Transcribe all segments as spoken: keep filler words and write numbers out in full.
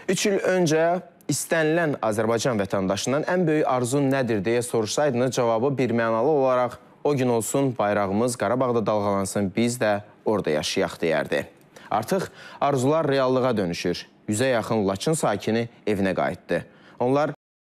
Üç il öncə istənilən Azərbaycan vətəndaşından ən böyük arzun nədir deyə soruşsaydınız, cavabı birmənalı olaraq o gün olsun bayrağımız Qarabağda dalğalansın, biz də orada yaşayaq deyərdi. Artıq arzular reallığa dönüşür. Yüzə yaxın Laçın sakini evinə qayıtdı. Onlar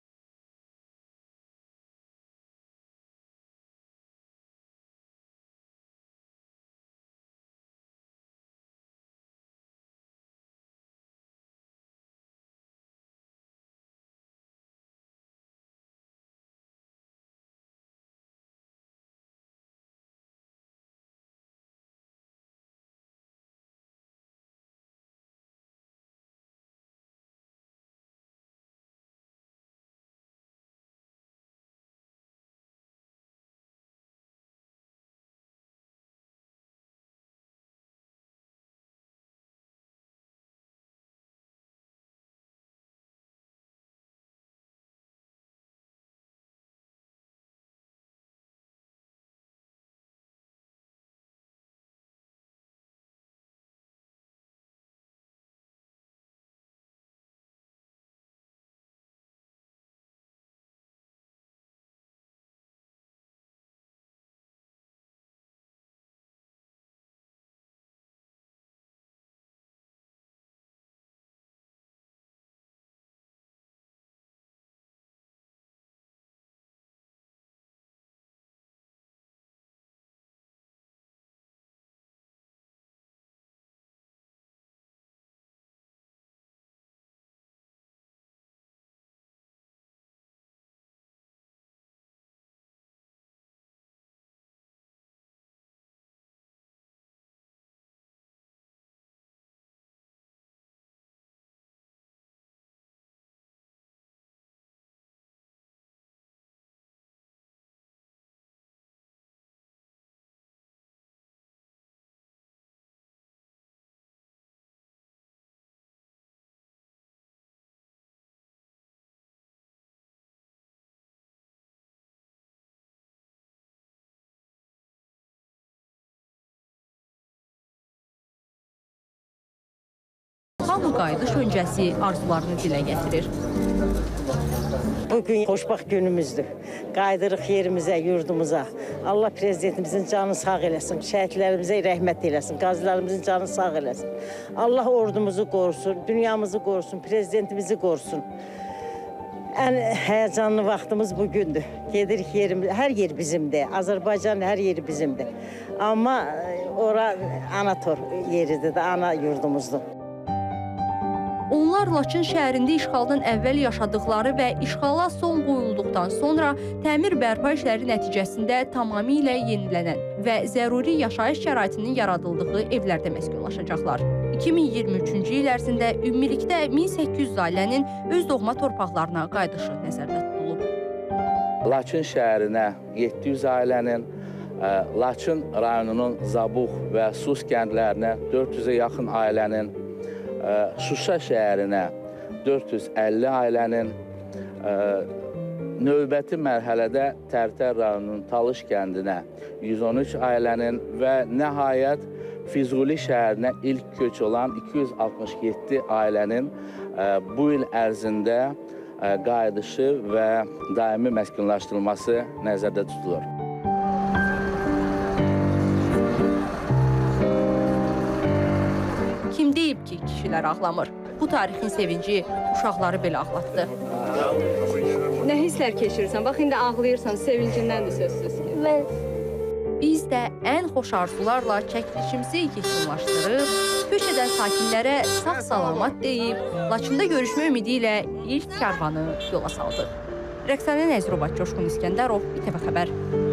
hamı qayıdış öncəsi arzularını dilə gətirir. Bugün xoşbaxt günümüzdür. Qayıdırıq yerimizə, yurdumuza. Allah prezidentimizin canını sağ eləsin, şəhidlərimizə rəhmət eləsin, qazilərimizin canını sağ eləsin. Allah ordumuzu qorusun, dünyamızı qorusun, prezidentimizi qorusun. Ən həyəcanlı vaxtımız bugündür. Gedirik yerimiz, hər yer bizimdir. Azərbaycan hər yeri bizimdir. Amma ora anator yeridir də, ana yurdumuzdur. Onlar Laçın şəhərində işğaldan əvvəl yaşadıkları və işğala son qoyulduqdan sonra təmir bərpa işləri nəticəsində tamamilə yenilənən və zəruri yaşayış şəraitinin yaradıldığı evlərdə məskunlaşacaqlar. iki min iyirmi üçüncü il ərzində ümumilikdə min səkkiz yüz ailənin öz doğma torpaqlarına qayıdışı nəzərdə tutulub. Laçın şəhərinə yeddi yüz ailənin, Laçın rayonunun Zabuq və Sus kəndlərinə dörd yüzə yaxın ailənin, Şuşa şəhərinə dörd yüz əlli ailənin, növbəti mərhələdə Tərtər rayonunun Talış kəndinə yüz on üç ailənin və nəhayət Füzuli şəhərinə ilk köç olan iki yüz altmış yeddi ailənin bu il ərzində qayıdışı və daimi məskunlaşdırılması nəzərdə tutulur. Kim deyib ki, kişilər ağlamır? Bu tarixin sevinci uşaqları belə ağlatdı. Nə hisslər keçirirsən? Bax, indi ağlayırsan, sevincindəndir sözsüz ki. Mən... Biz də ən xoş arzularla çəkilişimizi yekunlaşdırıb, köç edən sakinlərə sağ-salamat deyib, Laçında görüşmə ümidi ilə ilk karvanı yola saldıq. Rəqsanə Nəzirova, Coşqun İskəndərov, İTV Xəbər.